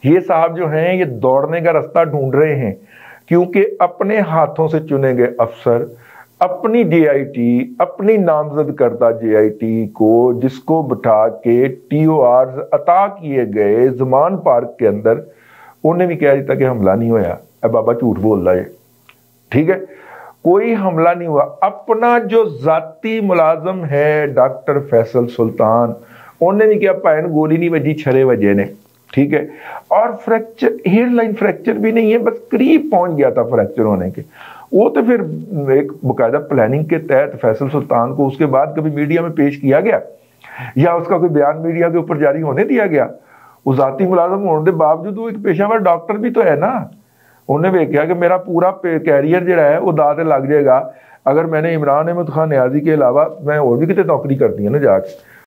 ये साहब जो हैं ये दौड़ने का रास्ता ढूंढ रहे हैं, क्योंकि अपने हाथों से चुने गए अफसर अपनी जेआईटी, अपनी नामजद करता जेआईटी को, जिसको बिठा के टीओआर अता किए गए जमान पार्क के अंदर, उन्हें भी कह दिया कि हमला नहीं होया, अब बाबा झूठ बोल रहा है। ठीक है, कोई हमला नहीं हुआ। अपना जो जाती मुलाजम है डॉक्टर फैसल सुल्तान, उन्हें भी क्या भैन गोली नहीं वजी, छरे वजे ने। ठीक है, और फ्रैक्चर, हेयरलाइन फ्रैक्चर भी नहीं है, बस करीब पहुंच गया था फ्रैक्चर होने के। वो तो फिर एक बाकायदा प्लानिंग के तहत फैसल सुल्तान को उसके बाद कभी मीडिया में पेश किया गया या उसका कोई बयान मीडिया के ऊपर जारी होने दिया गया? वो जाती मुलाजम होने के बावजूद वो एक पेशावर डॉक्टर भी तो है ना। उन्हें वेख्या कि मेरा पूरा कैरियर जो है वो दाते लग जाएगा अगर मैंने इमरान अहमद खान न्याजी के अलावा मैं और भी कितने नौकरी करती है ना जाके।